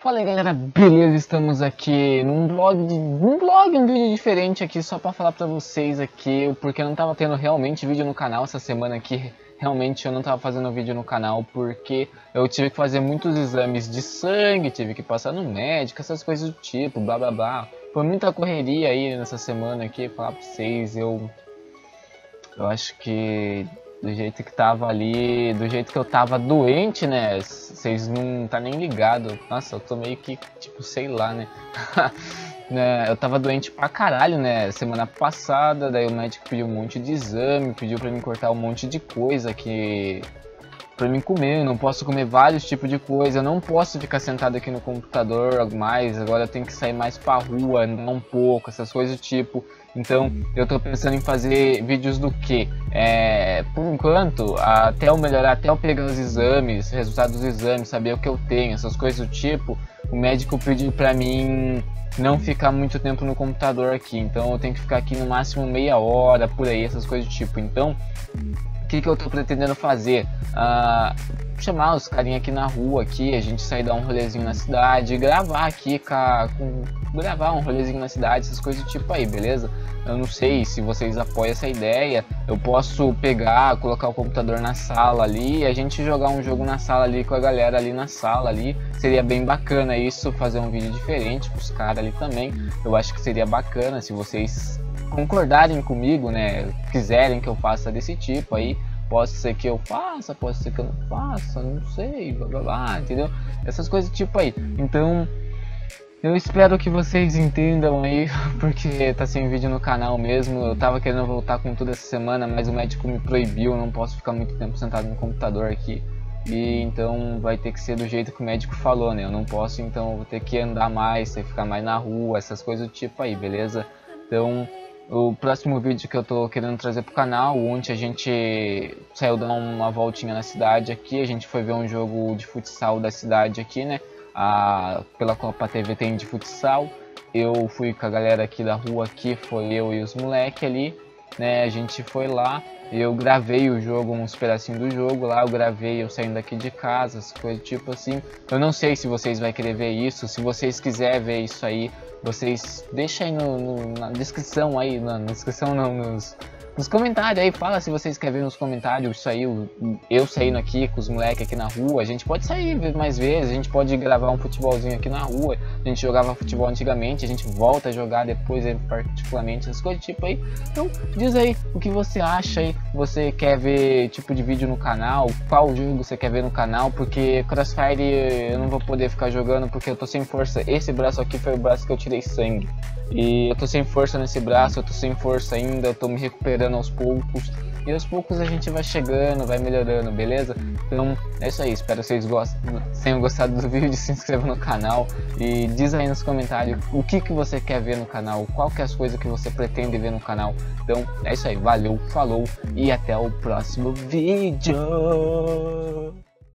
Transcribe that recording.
Fala aí galera, beleza? Estamos aqui um vídeo diferente aqui só pra falar pra vocês aqui, porque eu não tava tendo realmente vídeo no canal essa semana aqui. Realmente eu não tava fazendo vídeo no canal porque eu tive que fazer muitos exames de sangue, tive que passar no médico, essas coisas do tipo, blá blá blá. Foi muita correria aí nessa semana aqui, falar pra vocês, eu acho que do jeito que tava ali, do jeito que eu tava doente, né, vocês não tá nem ligado. Nossa, eu tô meio que, tipo, sei lá, né. Né, eu tava doente pra caralho, né, semana passada, daí o médico pediu um monte de exame, pediu pra mim cortar um monte de coisa que... pra mim comer, eu não posso comer vários tipos de coisa, eu não posso ficar sentado aqui no computador mais, agora eu tenho que sair mais pra rua, andar um pouco, essas coisas do tipo. Então eu tô pensando em fazer vídeos do que? Por enquanto, até eu melhorar, até eu pegar os exames, resultados dos exames, saber o que eu tenho, essas coisas do tipo, o médico pediu pra mim não ficar muito tempo no computador aqui, então eu tenho que ficar aqui no máximo meia hora, por aí, essas coisas do tipo. Então, o que eu tô pretendendo fazer? Chamar os carinha aqui na rua, aqui, a gente sair dar um rolezinho na cidade, gravar aqui, gravar um rolezinho na cidade, essas coisas do tipo aí, beleza? Eu não sei se vocês apoiam essa ideia, eu posso pegar, colocar o computador na sala ali, e a gente jogar um jogo na sala ali com a galera ali na sala ali, seria bem bacana isso, fazer um vídeo diferente com os caras ali também, eu acho que seria bacana se vocês concordarem comigo, né, quiserem que eu faça desse tipo aí. Pode ser que eu faça, pode ser que eu não faça, não sei, blá blá blá, entendeu? Essas coisas tipo aí. Então, eu espero que vocês entendam aí, porque tá sem vídeo no canal mesmo. Eu tava querendo voltar com tudo essa semana, mas o médico me proibiu, eu não posso ficar muito tempo sentado no computador aqui. E então vai ter que ser do jeito que o médico falou, né? Eu não posso, então eu vou ter que andar mais, ter que ficar mais na rua, essas coisas do tipo aí, beleza? Então... o próximo vídeo que eu tô querendo trazer pro canal, ontem a gente saiu dar uma voltinha na cidade aqui, a gente foi ver um jogo de futsal da cidade aqui, né, pela Copa TV tem de futsal, eu fui com a galera aqui da rua aqui, foi eu e os moleque ali, né, a gente foi lá, eu gravei o jogo, uns pedacinhos do jogo lá, eu gravei eu saindo daqui de casa, as coisas tipo assim, eu não sei se vocês vão querer ver isso, se vocês quiserem ver isso aí, vocês deixam aí na descrição aí, na descrição não, nos comentários aí, fala se vocês querem ver nos comentários isso aí, eu saindo aqui com os moleques aqui na rua, a gente pode sair mais vezes, a gente pode gravar um futebolzinho aqui na rua, a gente jogava futebol antigamente, a gente volta a jogar depois, particularmente, essas coisas tipo aí, então diz aí o que você acha aí, você quer ver tipo de vídeo no canal, qual jogo você quer ver no canal, porque Crossfire eu não vou poder ficar jogando porque eu tô sem força, esse braço aqui foi o braço que eu tirei sangue, e eu tô sem força nesse braço, eu tô sem força ainda, eu tô me recuperando aos poucos, e aos poucos a gente vai chegando, vai melhorando, beleza? Então é isso aí, espero que vocês tenham gostado do vídeo, se inscreva no canal e diz aí nos comentários o que você quer ver no canal, qual que é as coisas que você pretende ver no canal. Então é isso aí, valeu, falou e até o próximo vídeo.